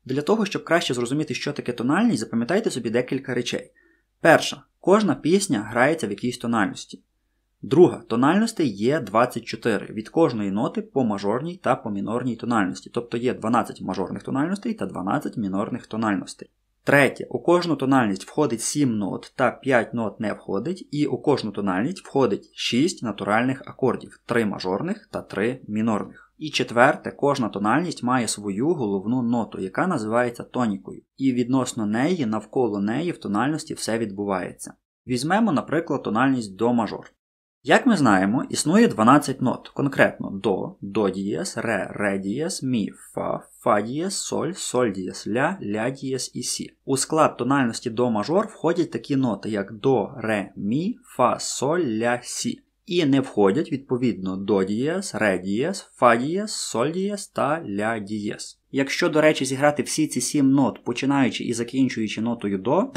Для того, щоб краще зрозуміти, що таке тональність, запам'ятайте собі декілька речей. Перша. Кожна пісня грається в якійсь тональності. Друга. Тональностей є 24 від кожної ноти по мажорній та по мінорній тональності. Тобто є 12 мажорних тональностей та 12 мінорних тональностей. Третє. У кожну тональність входить 7 нот та 5 нот не входить. І у кожну тональність входить 6 натуральних акордів. 3 мажорних та 3 мінорних. І четверте. Кожна тональність має свою головну ноту, яка називається тонікою. І відносно неї, навколо неї в тональності все відбувається. Візьмемо, наприклад, тональність до мажор. Як ми знаємо, існує 12 нот, конкретно до дієс, ре дієс, мі, фа дієс, соль дієс, ля дієс і сі. У склад тональності до мажор входять такі ноти, як до, ре, мі, фа, соль, ля, сі. І не входять, відповідно, до дієс, ре дієс, фа дієс, соль дієс та ля дієс. Якщо, до речі, зіграти всі ці 7 нот, починаючи і закінчуючи нотою до,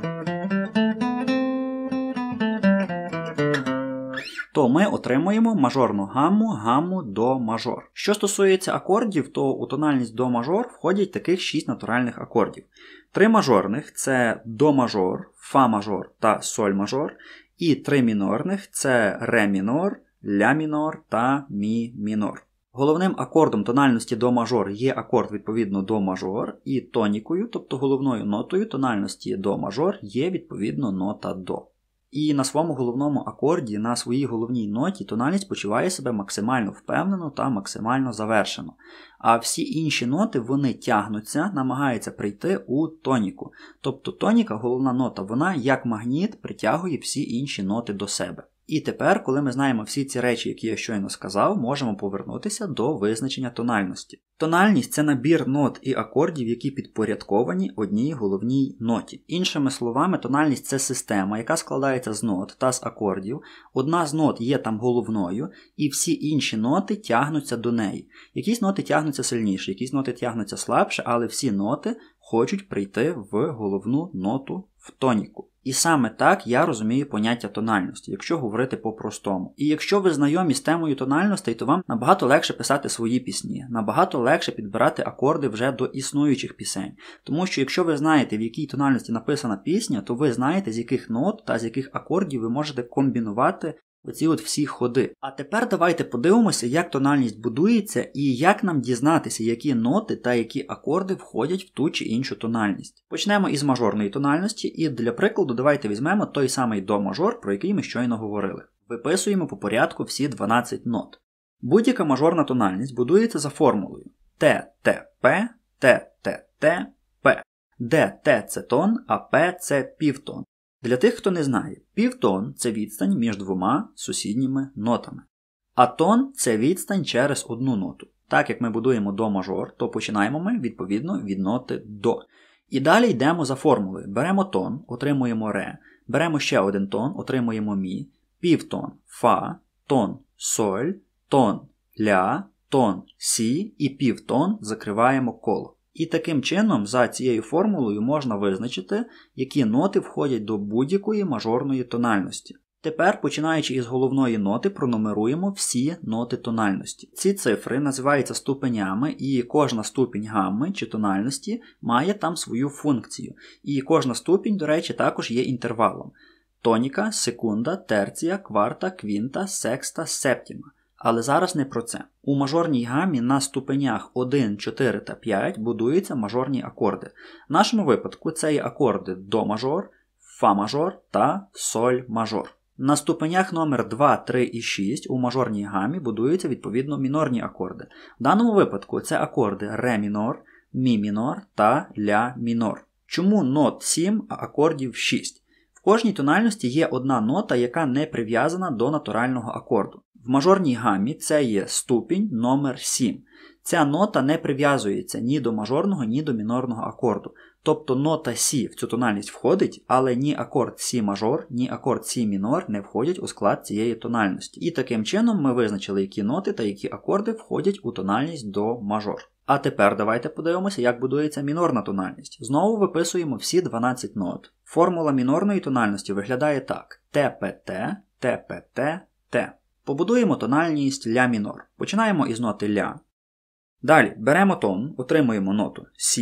то ми отримуємо мажорну гамму до мажор. Що стосується акордів, то у тональність до мажор входять таких 6 натуральних акордів. 3 мажорних – це до мажор, фа мажор та соль мажор. І 3 мінорних – це ре мінор, ля мінор та мі мінор. Головним акордом тональності до мажор є акорд відповідно до мажор, і тонікою, тобто головною нотою тональності до мажор є відповідно нота до. І на своєму головному акорді, на своїй головній ноті тональність почуває себе максимально впевнено та максимально завершено. А всі інші ноти, вони тягнуться, намагаються прийти у тоніку. Тобто тоніка, головна нота, вона як магніт притягує всі інші ноти до себе. І тепер, коли ми знаємо всі ці речі, які я щойно сказав, можемо повернутися до визначення тональності. Тональність – це набір нот і акордів, які підпорядковані одній головній ноті. Іншими словами, тональність – це система, яка складається з нот та з акордів. Одна з нот є там головною, і всі інші ноти тягнуться до неї. Якісь ноти тягнуться сильніше, якісь ноти тягнуться слабше, але всі ноти хочуть прийти в головну ноту в тоніку. І саме так я розумію поняття тональності, якщо говорити по-простому. І якщо ви знайомі з темою тональностей, то вам набагато легше писати свої пісні, набагато легше підбирати акорди вже до існуючих пісень. Тому що якщо ви знаєте, в якій тональності написана пісня, то ви знаєте, з яких нот та з яких акордів ви можете комбінувати оці от всі ходи. А тепер давайте подивимося, як тональність будується і як нам дізнатися, які ноти та які акорди входять в ту чи іншу тональність. Почнемо із мажорної тональності і для прикладу давайте візьмемо той самий до мажор, про який ми щойно говорили. Виписуємо по порядку всі 12 нот. Будь-яка мажорна тональність будується за формулою Т, Т, П, Т, Т, Т, П, де Т – це тон, а П – це півтон. Для тих, хто не знає, півтон – це відстань між двома сусідніми нотами. А тон – це відстань через одну ноту. Так як ми будуємо до мажор, то починаємо ми, відповідно, від ноти до. І далі йдемо за формулою. Беремо тон, отримуємо ре, беремо ще один тон, отримуємо мі, півтон – фа, тон – соль, тон – ля, тон – сі і півтон закриваємо коло. І таким чином, за цією формулою можна визначити, які ноти входять до будь-якої мажорної тональності. Тепер, починаючи із головної ноти, пронумеруємо всі ноти тональності. Ці цифри називаються ступенями, і кожна ступінь гамми чи тональності має там свою функцію. І кожна ступінь, до речі, також є інтервалом. Тоніка, секунда, терція, кварта, квінта, секста, септіма. Але зараз не про це. У мажорній гамі на ступенях 1, 4 та 5 будуються мажорні акорди. В нашому випадку це є акорди до мажор, фа мажор та соль мажор. На ступенях номер 2, 3 і 6 у мажорній гамі будуються відповідно мінорні акорди. В даному випадку це акорди ре мінор, мі мінор та ля мінор. Чому нот 7, а акордів 6? В кожній тональності є одна нота, яка не прив'язана до натурального акорду. В мажорній гамі це є ступінь номер 7. Ця нота не прив'язується ні до мажорного, ні до мінорного акорду. Тобто нота Сі в цю тональність входить, але ні акорд Сі мажор, ні акорд Сі мінор не входять у склад цієї тональності. І таким чином ми визначили, які ноти та які акорди входять у тональність до мажор. А тепер давайте подивимося, як будується мінорна тональність. Знову виписуємо всі 12 нот. Формула мінорної тональності виглядає так. ТПТ, ТПТ, Т. Побудуємо тональність ля мінор. Починаємо із ноти ля. Далі беремо тон, отримуємо ноту Сі,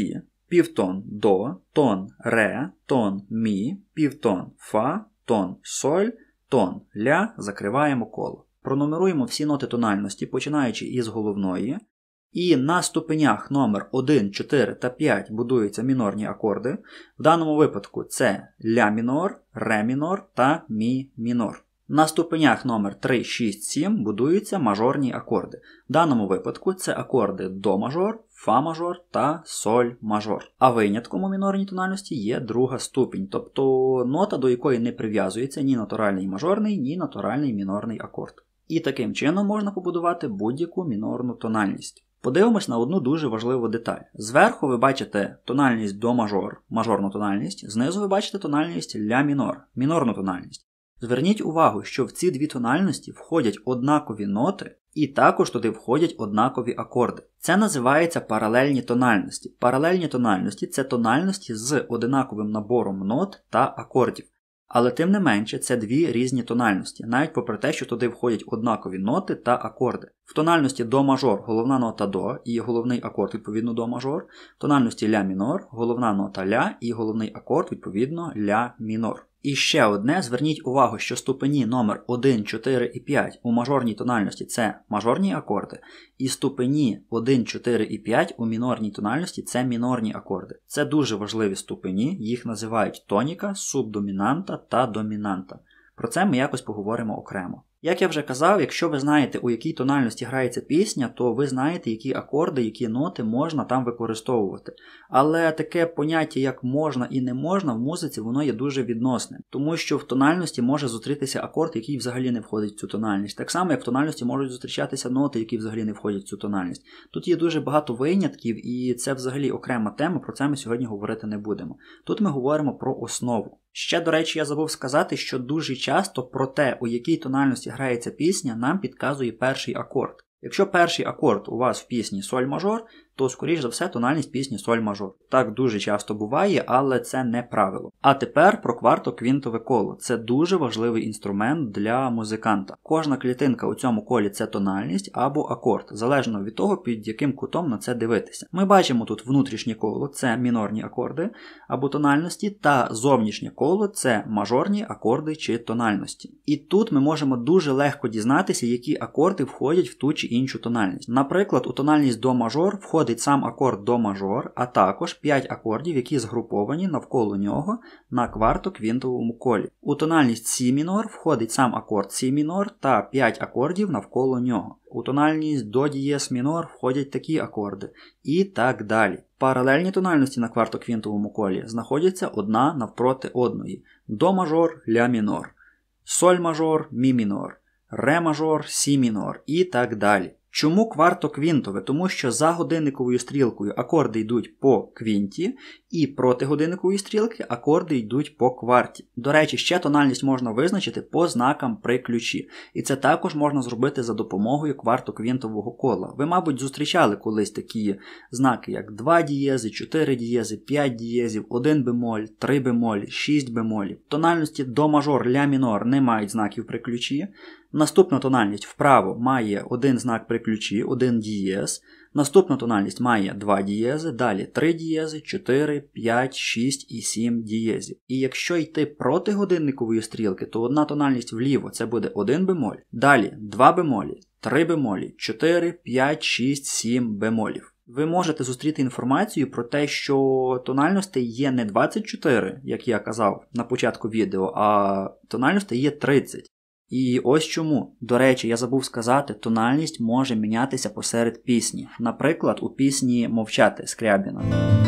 півтон до, тон ре, тон мі, півтон фа, тон соль, тон ля, закриваємо коло. Пронумеруємо всі ноти тональності, починаючи із головної. І на ступенях номер 1, 4 та 5 будуються мінорні акорди. В даному випадку це ля мінор, ре мінор та мі мінор. На ступенях номер 3, 6, 7 будуються мажорні акорди. В даному випадку це акорди до мажор, фа мажор та соль мажор. А винятком у мінорній тональності є друга ступінь, тобто нота, до якої не прив'язується ні натуральний мажорний, ні натуральний мінорний акорд. І таким чином можна побудувати будь-яку мінорну тональність. Подивимось на одну дуже важливу деталь. Зверху ви бачите тональність до мажор, мажорну тональність, знизу ви бачите тональність ля мінор, мінорну тональність. Зверніть увагу, що в ці дві тональності входять однакові ноти і також туди входять однакові акорди. Це називається паралельні тональності. Паралельні тональності – це тональності з однаковим набором нот та акордів. Але тим не менше, це дві різні тональності, навіть попри те, що туди входять однакові ноти та акорди. В тональності до мажор головна нота до і головний акорд відповідно до мажор, в тональності ля мінор головна нота ля і головний акорд відповідно ля мінор. І ще одне, зверніть увагу, що ступені номер 1, 4 і 5 у мажорній тональності – це мажорні акорди, і ступені 1, 4 і 5 у мінорній тональності – це мінорні акорди. Це дуже важливі ступені, їх називають тоніка, субдомінанта та домінанта. Про це ми якось поговоримо окремо. Як я вже казав, якщо ви знаєте, у якій тональності грається пісня, то ви знаєте, які акорди, які ноти можна там використовувати. Але таке поняття, як можна і не можна, в музиці воно є дуже відносним. Тому що в тональності може зустрітися акорд, який взагалі не входить в цю тональність. Так само, як в тональності можуть зустрічатися ноти, які взагалі не входять в цю тональність. Тут є дуже багато винятків, і це взагалі окрема тема, про це ми сьогодні говорити не будемо. Тут ми говоримо про основу. Ще, до речі, я забув сказати, що дуже часто про те, у якій тональності грається пісня, нам підказує перший акорд. Якщо перший акорд у вас в пісні соль мажор, то, скоріш за все, тональність пісні соль мажор. Так дуже часто буває, але це не правило. А тепер про кварто-квінтове коло. Це дуже важливий інструмент для музиканта. Кожна клітинка у цьому колі – це тональність або акорд, залежно від того, під яким кутом на це дивитися. Ми бачимо тут внутрішнє коло – це мінорні акорди або тональності, та зовнішнє коло – це мажорні акорди чи тональності. І тут ми можемо дуже легко дізнатися, які акорди входять в ту чи іншу тональність. Наприклад, у тональність до мажор входить сам акорд до мажор, а також 5 акордів, які згруповані навколо нього на кварто-квінтовому колі. У тональність сі мінор входить сам акорд сі мінор та 5 акордів навколо нього. У тональність до дієз мінор входять такі акорди. І так далі. Паралельні тональності на кварто-квінтовому колі знаходяться одна навпроти одної. До мажор, ля мінор, соль мажор, мі мінор, ре мажор, сі мінор і так далі. Чому кварто-квінтове? Тому що за годинниковою стрілкою акорди йдуть по квінті, і проти годинникової стрілки акорди йдуть по кварті. До речі, ще тональність можна визначити по знакам при ключі. І це також можна зробити за допомогою кварто-квінтового кола. Ви, мабуть, зустрічали колись такі знаки, як 2 дієзи, 4 дієзи, 5 дієзів, 1 бемоль, 3 бемоль, 6 бемолів. Тональності до мажор, ля мінор не мають знаків при ключі. Наступна тональність вправо має один знак при ключі, 1 дієз. Наступна тональність має 2 дієзи, далі 3 дієзи, 4, 5, 6 і 7 дієзів. І якщо йти проти годинникової стрілки, то одна тональність вліво це буде 1 бемоль, далі 2 бемолі, 3 бемолі, 4, 5, 6, 7 бемолів. Ви можете зустріти інформацію про те, що тональностей є не 24, як я казав на початку відео, а тональностей є 30. І ось чому. До речі, я забув сказати, тональність може мінятися посеред пісні. Наприклад, у пісні «Мовчати» Скрябіна.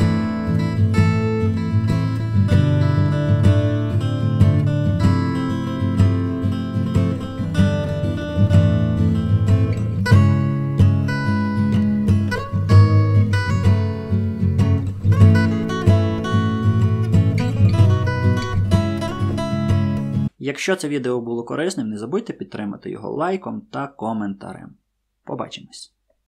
Якщо це відео було корисним, не забудьте підтримати його лайком та коментарем. Побачимось!